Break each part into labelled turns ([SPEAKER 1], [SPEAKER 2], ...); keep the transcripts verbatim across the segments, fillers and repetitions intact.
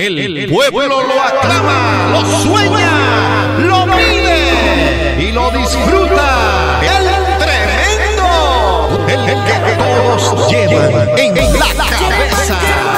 [SPEAKER 1] El, el pueblo lo aclama, lo sueña, lo vive y lo disfruta. El tremendo, el, el que todos llevan en la cabeza.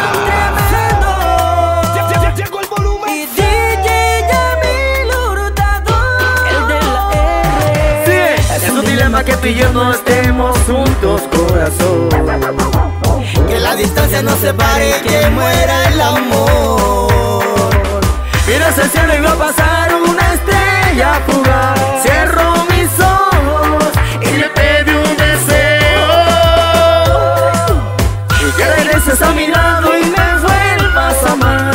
[SPEAKER 2] Que tú y yo no estemos juntos, corazón. Que la distancia nos separe, que muera el amor. Mira ese cielo y va a pasar una estrella fugaz. Cierro mis ojos y le pedí un deseo, y que regreses a mi lado y me vuelvas a amar.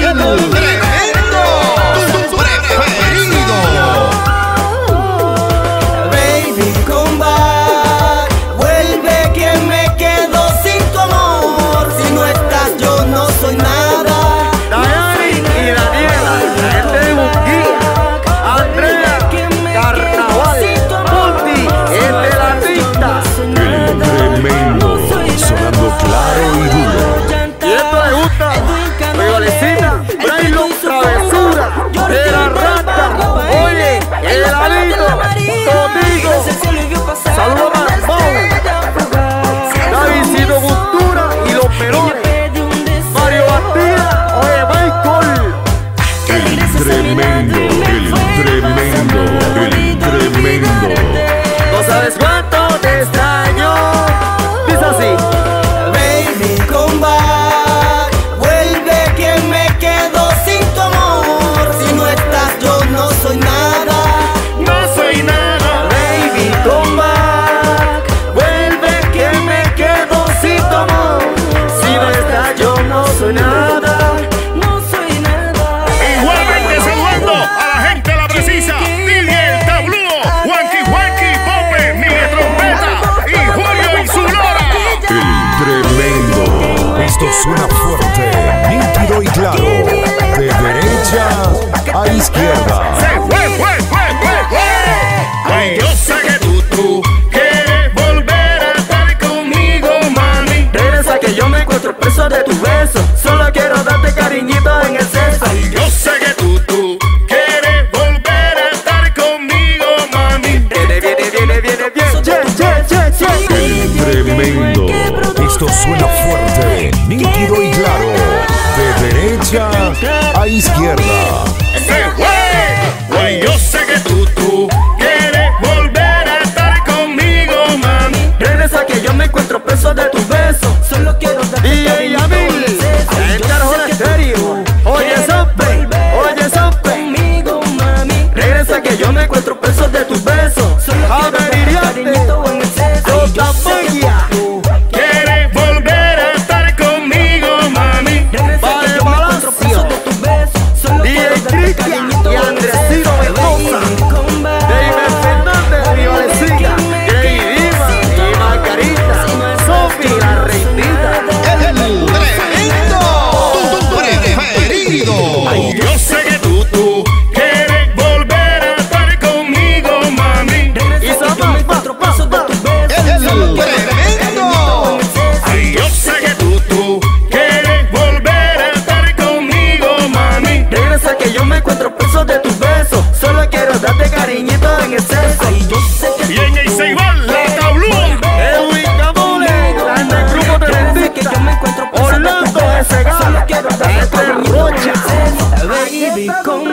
[SPEAKER 3] Suena fuerte, nítido y claro, de derecha a izquierda.
[SPEAKER 1] ¡Se fue, fue, fue, fue, fue! Ay, yo sé que tú, tú quieres volver a estar conmigo, mami.
[SPEAKER 2] Regresa que yo me encuentro preso de tu beso. Solo quiero darte cariñito en el sexo.
[SPEAKER 1] Ay, yo sé que tú, tú quieres volver a estar conmigo, mami.
[SPEAKER 2] Viene, viene, viene, viene, viene. Che, che, che, che.
[SPEAKER 3] El tremendo. Esto suena fuerte, nítido y claro, de derecha a izquierda.
[SPEAKER 1] ¡Se fue! Ay, yo sé que tú, tú quieres volver a estar conmigo, mami.
[SPEAKER 2] Regresa que yo me encuentro preso de tus besos. Solo quiero darte cariño en el sexo. Oye, sope, oye, sope conmigo, mami. Regresa que yo me encuentro preso de tus besos. Solo quiero darte cariñito en el sexo. Yo también.
[SPEAKER 1] Y en el Ceibal, la Tablú,
[SPEAKER 2] Edwin Camole, en el grupo de Orlando, ese gala, entre Rocha, baby, con